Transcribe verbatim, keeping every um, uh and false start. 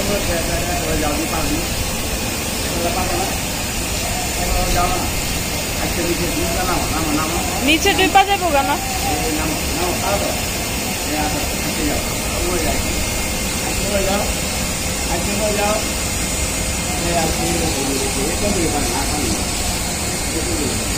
নিচে ডুবা যাবো কেন Hãy subscribe cho kênh Ghiền Mì Gõ để không bỏ lỡ những video hấp dẫn.